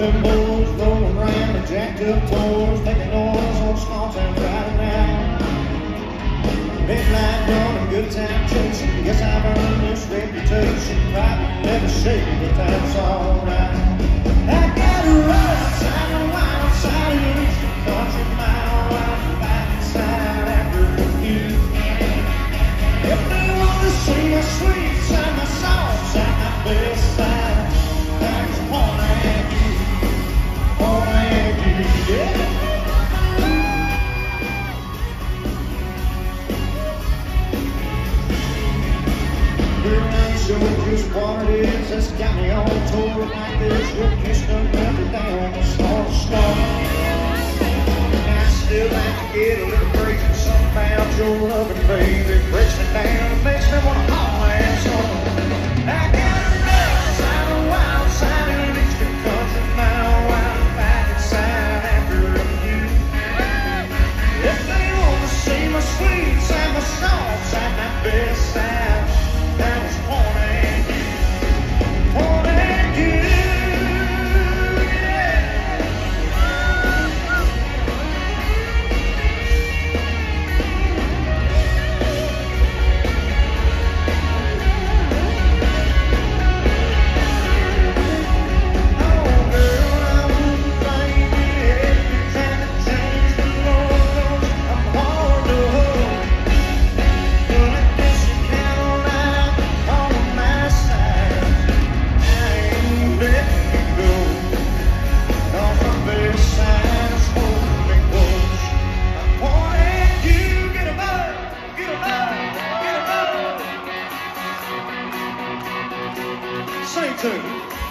them bulls rolling around and jacked up toys, making noise on small town Friday night. Midnight running, good time chasing. Guess I've earned this reputation. Probably never shake, but that's alright. I got a right side of wild side of the country mile right back inside after you. If they want to see my sweet side, my soft side, my best side, I just wanna have you, yeah. Show just what it is that's got me on tour like this. We're kissed up every day on the start. And I still have to get a little crazy. Something about your loving, baby. It breaks me down, it makes me wanna haul my ass home. I got a rough side, a wild side, and it's the country mile right back inside after you. If they wanna see my sweet side, my soft side, my best side, that was one. Sing to me.